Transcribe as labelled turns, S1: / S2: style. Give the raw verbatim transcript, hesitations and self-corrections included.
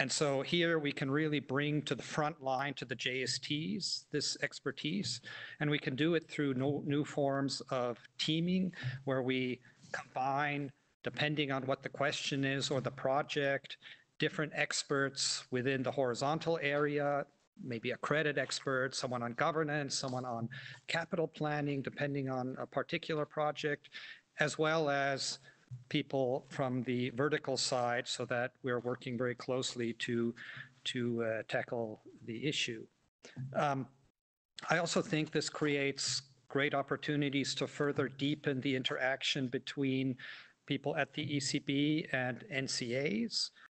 S1: And so here we can really bring to the front line, to the J S Ts, this expertise, and we can do it through no, new forms of teaming, where we combine, depending on what the question is or the project, different experts within the horizontal area, maybe a credit expert, someone on governance, someone on capital planning, depending on a particular project, as well as people from the vertical side, so that we're working very closely to, to uh, tackle the issue. Um, I also think this creates great opportunities to further deepen the interaction between people at the E C B and N C As.